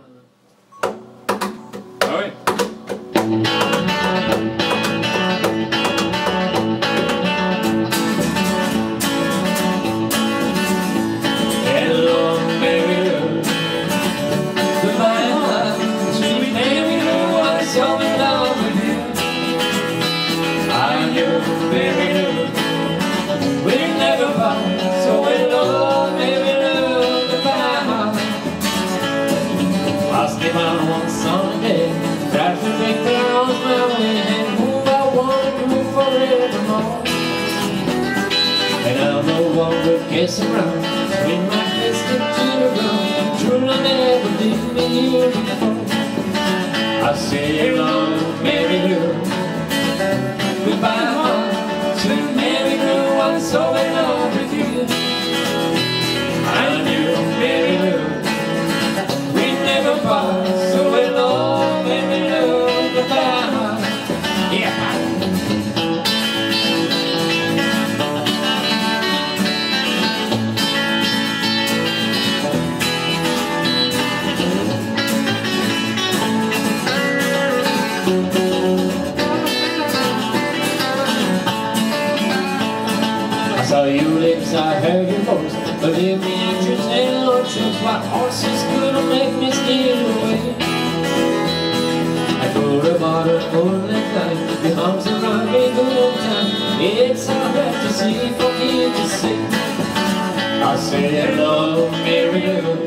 Ah ouais. Hello, Mary Lou. Goodbye, sweet Mary Lou. I'm so in love with you. I knew Mary Lou. We'd never part. So in love, Mary Lou. Goodbye. I'll skip on one sunny day, drive to take the arms my way, and move I want to move forevermore. And I'll no longer kiss around, swing my fist into the ground. True love never did me here before. I say hello, Mary Lou. Goodbye, heart, sweet Mary Lou. I'm so in love with you. I knew Mary Lou. We never part, so in love, Mary Lou. Goodbye, yeah. I saw your lips, I heard your voice, but in the entrance and orchards, while horses couldn't make me steal away. I told her about her full and light, your arms around me the whole time. It's so hard to see, for me to see. I say hello, Mary Lou.